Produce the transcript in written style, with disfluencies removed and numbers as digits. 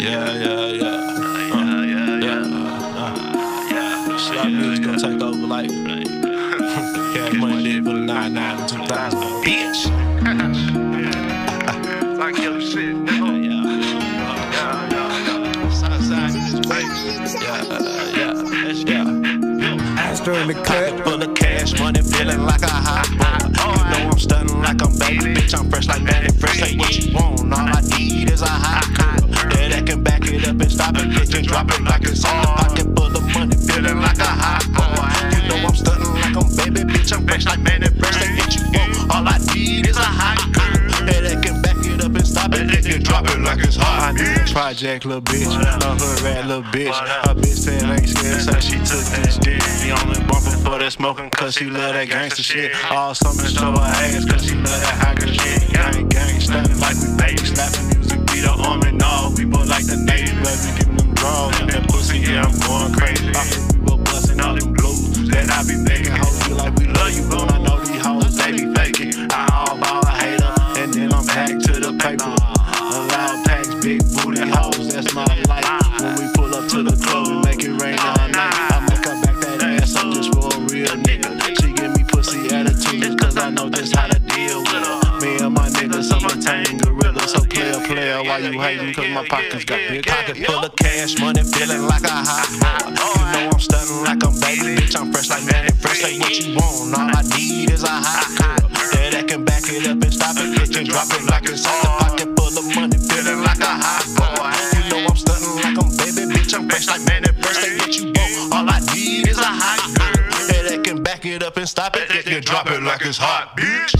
Slap music gonna take over like Cash Money did for the 99 and 2000. Bitch. Like killer shit, nigga. Astro in the cut, full of cash money, feeling like a hot boy. You know I'm stunning like I'm baby, bitch. I'm fresh like Manny Fresh. Say what you want, all I need is a hot girl that can back it up and stop it, bitch, and drop it like it's on the pocket full of money, feeling like a hot boy. You know I'm stunning like I'm baby, bitch. I'm fresh like Manny Fresh. Say what you want, all I need is a hot girl that can back it up and stop it, bitch, and drop it like it's hot. Project little bitch, a hood rat little bitch. Her bitch said ain't scared, so she took this dick. The only bumpin' for that smoking, cause she love that gangsta shit. All summer show her ass, cause she love that high girl shit. Gang, stunning like we baby, slapping music, be the arm and all. People like the Navy, but we giving them draws. And that pussy, yeah, I'm going crazy. We go bustin' all them blues that I be making. Hoes be like, we love you, but I know these hoes, they be faking. I all ball a hater, and then I'm back to the paper. Loud packs, big booty hoes, that's my life. When we pull up to the club, we make it rain all night. I make her back that ass up just for a real nigga. She give me pussy attitudes, cause I know just how to deal with her. Me and my niggas, I'm a tame gorilla. So player, why you hating? Cause my pockets got big. Pocket full of cash money, feeling like a hot boy. You know I'm stunning like I'm baby, bitch. I'm fresh like Manny Fresh. Say what you want, all I need is a hot girl that can back it up and stop it, bitch, and drop it like it's on the pocket full of money, feeling like a hot boy. You know I'm stunning like I'm baby, bitch. I'm fresh like Manny Fresh. Say what you want, all I need is a hot girl that can back it up and stop it, and drop it like it's hot, bitch.